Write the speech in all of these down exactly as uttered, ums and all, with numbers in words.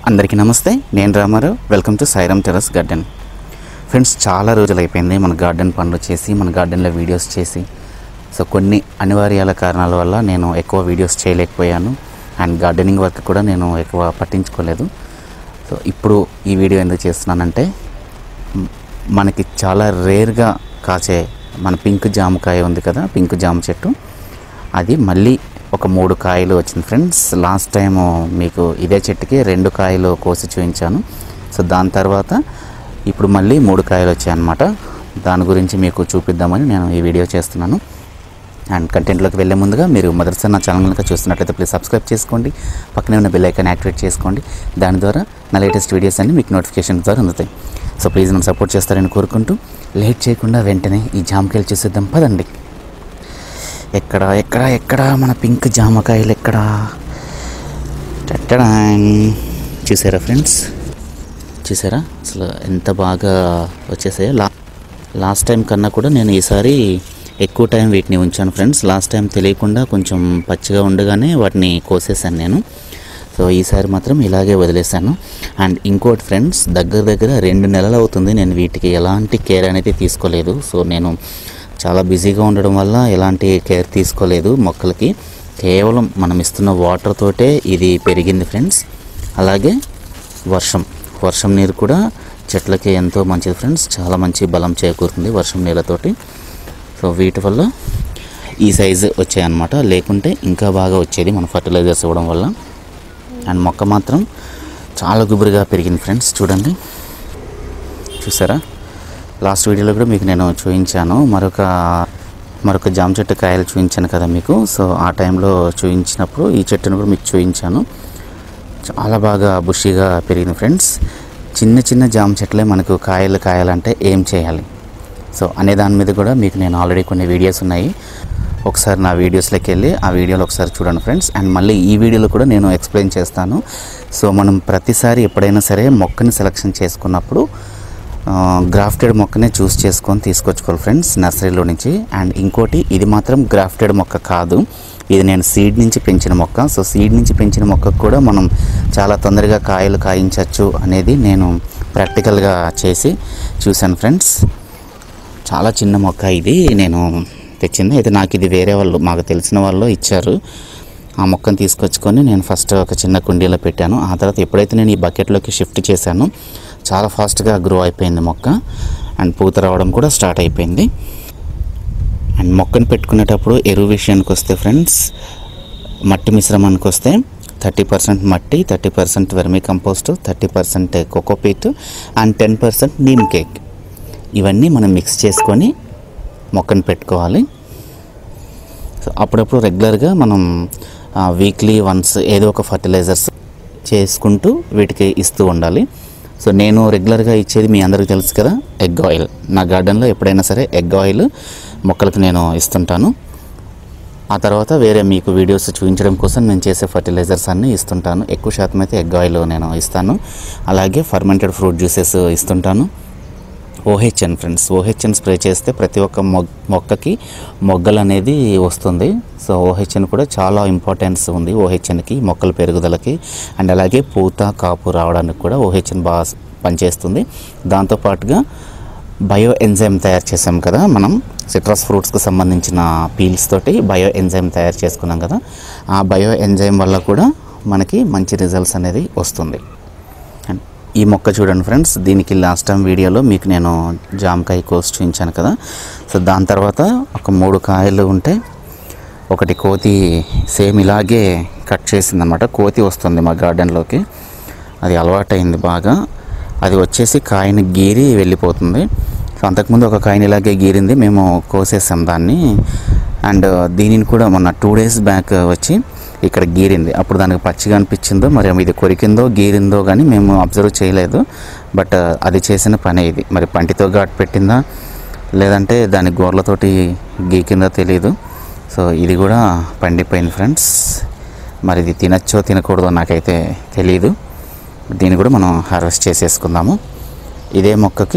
అందరికీ నమస్తే, నేను Ramarao. Welcome to Sairam terrace garden. Friends, చాలా రోజులు అయిపోయింది మన గార్డెన్ పనులు చేసి, మన గార్డెన్లో వీడియోస్ చేసి. సో కొన్ని అనివార్యాల కారణాల వల్ల నేను ఎక్కువ వీడియోస్ చేయలేకపోయాను. అండ్ గార్డెనింగ్ వర్క్ కూడా నేను ఎక్కువ పట్టించుకోలేదు. సో ఇప్పుడు ఈ వీడియో ఎందుకు చేస్తున్నానంటే, మనకి చాలా రేర్గా కాచే మన పింక్ జామకాయ ఉంది కదా, పింక్ జామ చెట్టు, అది మళ్ళీ ఒక మూడు కాయలు వచ్చింది ఫ్రెండ్స్. లాస్ట్ టైము మీకు ఇదే చెట్టుకి రెండు కాయలు కోసి చూపించాను. సో దాని తర్వాత ఇప్పుడు మళ్ళీ మూడు కాయలు వచ్చాయి అన్నమాట. దాని గురించి మీకు చూపిద్దామని నేను ఈ వీడియో చేస్తున్నాను. అండ్ కంటెంట్లోకి వెళ్ళే ముందుగా మీరు మొదటిసారి నా ఛానల్ కనుక చూస్తున్నట్లయితే ప్లీజ్ సబ్స్క్రైబ్ చేసుకోండి, పక్కనే ఉన్న బెల్ ఐకాన్ యాక్టివేట్ చేసుకోండి. దాని ద్వారా నా లేటెస్ట్ వీడియోస్ అన్ని మీకు నోటిఫికేషన్ ద్వారా అందుతాయి. సో ప్లీజ్ నన్ను సపోర్ట్ చేస్తారని కోరుకుంటూ లేట్ చేయకుండా వెంటనే ఈ జామకాయలు చూసేద్దాం పదండి. ఎక్కడ ఎక్కడ ఎక్కడ మన పింక్ జామకాయలు ఎక్కడ? టట్టడా చూసారా ఫ్రెండ్స్, చూసారా అసలు ఎంత బాగా వచ్చేసాయో. లా లాస్ట్ టైం కన్నా కూడా నేను ఈసారి ఎక్కువ టైం వీటిని ఉంచాను ఫ్రెండ్స్. లాస్ట్ టైం తెలియకుండా కొంచెం పచ్చిగా ఉండగానే వాటిని కోసేసాను నేను. సో ఈసారి మాత్రం ఇలాగే వదిలేసాను. అండ్ ఇంకోటి ఫ్రెండ్స్, దగ్గర దగ్గర రెండు నెలలు అవుతుంది నేను వీటికి ఎలాంటి కేర్ అనేది తీసుకోలేదు. సో నేను చాలా బిజీగా ఉండడం వల్ల ఎలాంటి కేర్ తీసుకోలేదు మొక్కలకి. కేవలం మనం ఇస్తున్న వాటర్ తోటే ఇది పెరిగింది ఫ్రెండ్స్. అలాగే వర్షం వర్షం నీరు కూడా చెట్లకి ఎంతో మంచిది ఫ్రెండ్స్. చాలా మంచి బలం చేకూరుతుంది వర్షం నీళ్ళతోటి. సో వీటి వల్ల ఈ సైజు వచ్చాయన్నమాట. లేకుంటే ఇంకా బాగా వచ్చేది మన ఫర్టిలైజర్స్ ఇవ్వడం వల్ల. అండ్ మొక్క మాత్రం చాలా గుబురుగా పెరిగింది ఫ్రెండ్స్. చూడండి, చూసారా? లాస్ట్ వీడియోలో కూడా మీకు నేను చూపించాను, మరొక మరొక జామ చెట్టు కాయలు చూపించాను కదా మీకు. సో ఆ టైంలో చూపించినప్పుడు ఈ చెట్టును కూడా మీకు చూపించాను. చాలా బాగా బుషీగా పెరిగింది ఫ్రెండ్స్. చిన్న చిన్న జామ చెట్లే మనకు కాయలు కాయాలంటే ఏం చేయాలి సో అనే దాని మీద కూడా మీకు నేను ఆల్రెడీ కొన్ని వీడియోస్ ఉన్నాయి. ఒకసారి నా వీడియోస్లోకి వెళ్ళి ఆ వీడియోలో ఒకసారి చూడండి ఫ్రెండ్స్. అండ్ మళ్ళీ ఈ వీడియోలో కూడా నేను ఎక్స్ప్లెయిన్ చేస్తాను. సో మనం ప్రతిసారి ఎప్పుడైనా సరే మొక్కని సెలెక్షన్ చేసుకున్నప్పుడు గ్రాఫ్టెడ్ మొక్కనే చూస్ చేసుకొని తీసుకొచ్చుకోవాలి ఫ్రెండ్స్ నర్సరీలో నుంచి. అండ్ ఇంకోటి, ఇది మాత్రం గ్రాఫ్టెడ్ మొక్క కాదు, ఇది నేను సీడ్ నుంచి పెంచిన మొక్క. సో సీడ్ నుంచి పెంచిన మొక్కకు కూడా మనం చాలా తొందరగా కాయలు కాయించవచ్చు అనేది నేను ప్రాక్టికల్గా చేసి చూశాను ఫ్రెండ్స్. చాలా చిన్న మొక్క ఇది నేను తెచ్చింది. అయితే నాకు ఇది వేరే వాళ్ళు, మాకు తెలిసిన వాళ్ళు ఇచ్చారు. ఆ మొక్కను తీసుకొచ్చుకొని నేను ఫస్ట్ ఒక చిన్న కుండీలో పెట్టాను. ఆ తర్వాత ఎప్పుడైతే నేను ఈ బకెట్లోకి షిఫ్ట్ చేశానో చాలా ఫాస్ట్గా గ్రో అయిపోయింది మొక్క. అండ్ పూత రావడం కూడా స్టార్ట్ అయిపోయింది. అండ్ మొక్కను పెట్టుకునేటప్పుడు ఎరువు విషయానికి వస్తే ఫ్రెండ్స్, మట్టి మిశ్రమానికి వస్తే థర్టీ పర్సెంట్ మట్టి, thirty percent vermicompost, thirty percent cocopeat and ten percent neem cake, ఇవన్నీ మనం మిక్స్ చేసుకొని మొక్కను పెట్టుకోవాలి. సో అప్పుడప్పుడు రెగ్యులర్గా మనం వీక్లీ వన్స్ ఏదో ఒక ఫర్టిలైజర్స్ చేసుకుంటూ వీటికి ఇస్తూ ఉండాలి. సో నేను రెగ్యులర్గా ఇచ్చేది మీ అందరికీ తెలుసు కదా, ఎగ్ ఆయిల్. నా గార్డెన్లో ఎప్పుడైనా సరే ఎగ్ ఆయిల్ మొక్కలకు నేను ఇస్తుంటాను. ఆ తర్వాత వేరే మీకు వీడియోస్ చూపించడం కోసం నేను చేసే ఫర్టిలైజర్స్ అన్నీ ఇస్తుంటాను. ఎక్కువ శాతం అయితే ఎగ్ ఆయిల్ నేను ఇస్తాను. అలాగే ఫర్మెంటెడ్ ఫ్రూట్ జ్యూసెస్ ఇస్తుంటాను. ఓహెచ్ఎన్ ఫ్రెండ్స్, ఓహెచ్ఎన్ స్ప్రే చేస్తే ప్రతి ఒక్క మొక్కకి మొగ్గలు అనేది వస్తుంది. సో ఓహెచ్ఎన్ కూడా చాలా ఇంపార్టెన్స్ ఉంది ఓహెచ్ఎన్కి, మొక్కల పెరుగుదలకి. అండ్ అలాగే పూత కాపు రావడానికి కూడా ఓహెచ్ఎన్ బాగా పనిచేస్తుంది. దాంతోపాటుగా బయో ఎంజైమ్ తయారు చేసాం కదా మనం, సిట్రస్ ఫ్రూట్స్కి సంబంధించిన పీల్స్ తోటి బయో ఎంజైమ్ తయారు చేసుకున్నాం కదా, ఆ బయో ఎంజైమ్ వల్ల కూడా మనకి మంచి రిజల్ట్స్ అనేది వస్తుంది. ఈ మొక్క చూడండి ఫ్రెండ్స్, దీనికి లాస్ట్ టైం వీడియోలో మీకు నేను జామకాయ కోసి చూపించాను కదా. సో దాని తర్వాత ఒక మూడు కాయలు ఉంటే ఒకటి కోతి సేమ్ ఇలాగే కట్ చేసిందనమాట. కోతి వస్తుంది మా గార్డెన్లోకి, అది అలవాటైంది బాగా. అది వచ్చేసి కాయని గీరి వెళ్ళిపోతుంది. సో అంతకుముందు ఒక కాయని ఇలాగే గీరింది, మేము కోసేసాం దాన్ని. అండ్ దీనిని కూడా మొన్న టూ డేస్ బ్యాక్ వచ్చి ఇక్కడ గీరింది. అప్పుడు దానికి పచ్చిగా అనిపించిందో మరి ఇది కొరికిందో గీరిందో కానీ మేము అబ్జర్వ్ చేయలేదు. బట్ అది చేసిన పనే ఇది. మరి పంటితో ఘాటు పెట్టిందా లేదంటే దాని గోర్లతోటి గీకిందో తెలియదు. సో ఇది కూడా పండిపోయింది ఫ్రెండ్స్. మరి ఇది తినచ్చో తినకూడదో నాకైతే తెలియదు. దీన్ని కూడా మనం హార్వెస్ట్ చేసేసుకుందాము. ఇదే మొక్కకి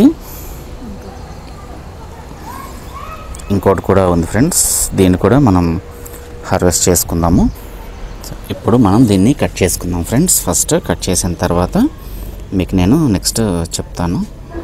ఇంకోటి కూడా ఉంది ఫ్రెండ్స్, దీన్ని కూడా మనం హార్వెస్ట్ చేసుకుందాము. ఇప్పుడు మనం దీన్ని కట్ చేసుకుందాం ఫ్రెండ్స్. ఫస్ట్ కట్ చేసిన తర్వాత మీకు నేను నెక్స్ట్ చెప్తాను.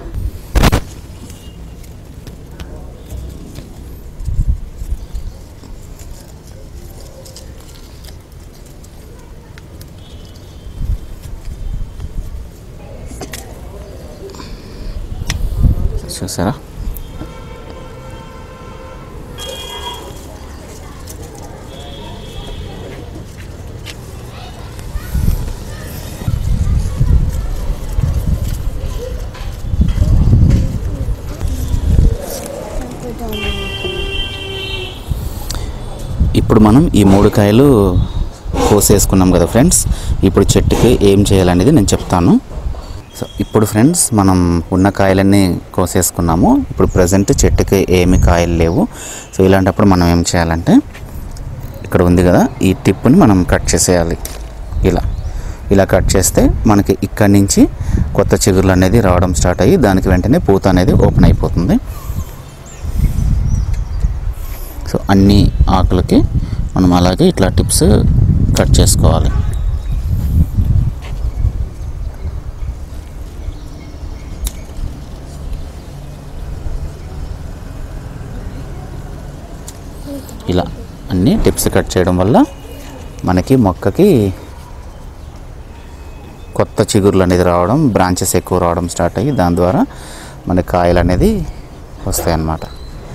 చూసారా, ఇప్పుడు మనం ఈ మూడు కాయలు కోసేసుకున్నాం కదా ఫ్రెండ్స్. ఇప్పుడు చెట్టుకి ఏం చేయాలనేది నేను చెప్తాను. సో ఇప్పుడు ఫ్రెండ్స్ మనం ఉన్న కాయలన్నీ కోసేసుకున్నాము. ఇప్పుడు ప్రజెంట్ చెట్టుకి ఏమి కాయలు లేవు. సో ఇలాంటప్పుడు మనం ఏం చేయాలంటే, ఇక్కడ ఉంది కదా ఈ టిప్ని మనం కట్ చేసేయాలి. ఇలా ఇలా కట్ చేస్తే మనకి ఇక్కడి నుంచి కొత్త చిగుర్లు అనేది రావడం స్టార్ట్ అయ్యి దానికి వెంటనే పూత అనేది ఓపెన్ అయిపోతుంది. సో అన్ని ఆకులకి మనం అలాగే ఇట్లా టిప్స్ కట్ చేసుకోవాలి. ఇలా అన్ని టిప్స్ కట్ చేయడం వల్ల మనకి మొక్కకి కొత్త చిగుర్లు అనేది రావడం, బ్రాంచెస్ ఎక్కువ రావడం స్టార్ట్ అయ్యి దాని ద్వారా మనకి కాయలు అనేది వస్తాయి అన్నమాట.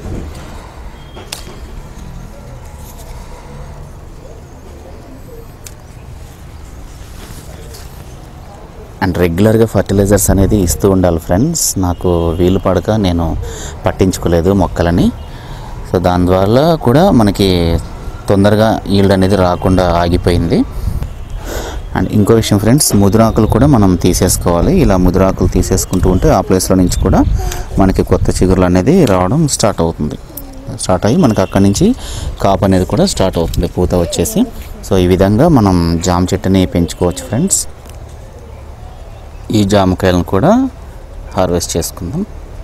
అండ్ రెగ్యులర్గా ఫర్టిలైజర్స్ అనేది ఇస్తూ ఉండాలి ఫ్రెండ్స్. నాకు వీలు పడక నేను పట్టించుకోలేదు మొక్కలని. సో దాని ద్వారా కూడా మనకి తొందరగా ఈల్డ్ అనేది రాకుండా ఆగిపోయింది. అండ్ ఇంకో విషయం ఫ్రెండ్స్, ముదురాకులు కూడా మనం తీసేసుకోవాలి. ఇలా ముదురాకులు తీసేసుకుంటూ ఉంటే ఆ ప్లేస్లో నుంచి కూడా మనకి కొత్త చిగుర్లు అనేది రావడం స్టార్ట్ అవుతుంది. స్టార్ట్ అయ్యి మనకి అక్కడి నుంచి కాపు అనేది కూడా స్టార్ట్ అవుతుంది, పూత వచ్చేసి. సో ఈ విధంగా మనం జామ చెట్టుని పెంచుకోవచ్చు ఫ్రెండ్స్. ఈ జామకాయలను కూడా హార్వెస్ట్ చేసుకుందాం.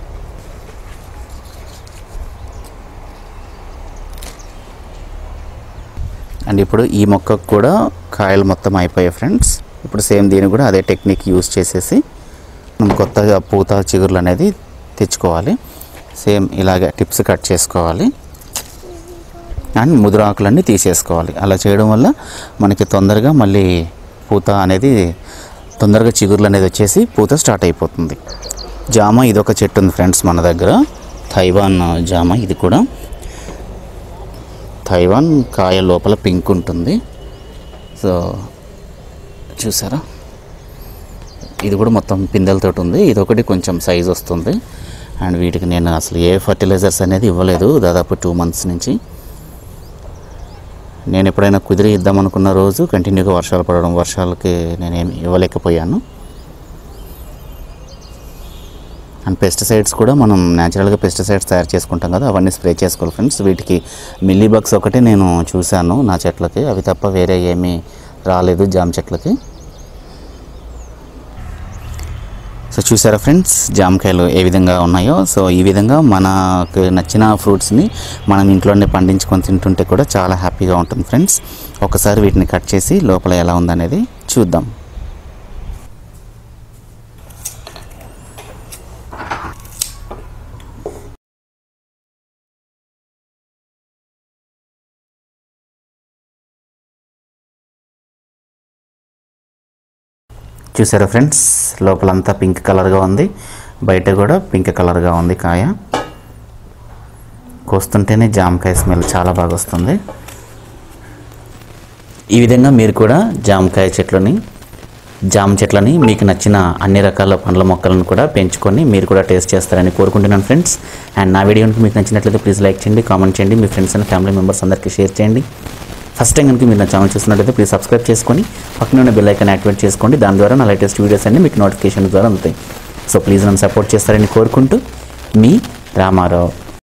అండ్ ఇప్పుడు ఈ మొక్కకు కూడా కాయలు మొత్తం అయిపోయాయి ఫ్రెండ్స్. ఇప్పుడు సేమ్ దీన్ని కూడా అదే టెక్నిక్ యూజ్ చేసేసి మనం కొత్తగా పూత చిగుర్లు అనేది తెచ్చుకోవాలి. సేమ్ ఇలాగే టిప్స్ కట్ చేసుకోవాలి అండ్ ముదురాకులన్నీ తీసేసుకోవాలి. అలా చేయడం వల్ల మనకి తొందరగా మళ్ళీ పూత అనేది తొందరగా చిగుర్లు అనేది వచ్చేసి పూత స్టార్ట్ అయిపోతుంది. జామ ఇదొక చెట్టు ఉంది ఫ్రెండ్స్ మన దగ్గర, తైవాన్ జామ. ఇది కూడా తైవాన్ కాయ లోపల పింక్ ఉంటుంది. సో చూసారా, ఇది కూడా మొత్తం పిందెలతో ఉంది. ఇదొకటి కొంచెం సైజ్ వస్తుంది. అండ్ వీటికి నేను అసలు ఏ ఫర్టిలైజర్స్ అనేది ఇవ్వలేదు దాదాపు టూ మంత్స్ నుంచి. నేను ఎప్పుడైనా కుదిరి ఇద్దామనుకున్న రోజు కంటిన్యూగా వర్షాలు పడడం, వర్షాలకి నేనేమి ఇవ్వలేకపోయాను. అండ్ పెస్టిసైడ్స్ కూడా మనం న్యాచురల్గా పెస్టిసైడ్స్ తయారు చేసుకుంటాం కదా, అవన్నీ స్ప్రే చేసుకోవాలి ఫ్రెండ్స్. వీటికి మిల్లీ బగ్స్ ఒకటి నేను చూశాను నా చెట్లకి, అవి తప్ప వేరే ఏమీ రాలేదు జామ చెట్లకి. సో చూసారా ఫ్రెండ్స్ జామకాయలు ఏ విధంగా ఉన్నాయో. సో ఈ విధంగా మనకు నచ్చిన ఫ్రూట్స్ని మనం ఇంట్లోనే పండించుకొని తింటుంటే కూడా చాలా హ్యాపీగా ఉంటుంది ఫ్రెండ్స్. ఒకసారి వీటిని కట్ చేసి లోపల ఎలా ఉందనేది చూద్దాం. చూసారా ఫ్రెండ్స్, లోపలంతా పింక్ కలర్గా ఉంది, బయట కూడా పింక్ కలర్గా ఉంది కాయ. కోస్తుంటేనే జామకాయ స్మెల్ చాలా బాగా వస్తుంది. ఈ విధంగా మీరు కూడా జామకాయ చెట్లని జామ చెట్లని మీకు నచ్చిన అన్ని రకాల పండ్ల మొక్కలను కూడా పెంచుకొని మీరు కూడా టేస్ట్ చేస్తారని కోరుకుంటున్నాను ఫ్రెండ్స్. అండ్ నా వీడియో మీకు నచ్చినట్లయితే ప్లీజ్ లైక్ చేయండి, కామెంట్ చేయండి, మీ ఫ్రెండ్స్ అండ్ ఫ్యామిలీ మెంబర్స్ అందరికీ షేర్ చేయండి. ఫస్ట్ టైం కనుక మీరు నా ఛానల్ చూస్తున్నట్లయితే ప్లీజ్ సబ్స్క్రైబ్ చేసుకొని పక్కన ఉన్న బెల్ ఐకాన్ యాక్టివేట్ చేసుకోండి. దాని ద్వారా నా లేటెస్ట్ వీడియోస్ అన్ని మీకు నోటిఫికేషన్ ద్వారా అందుతాయి. సో ప్లీజ్ నన్ను సపోర్ట్ చేస్తారని కోరుకుంటూ మీ రామారావు.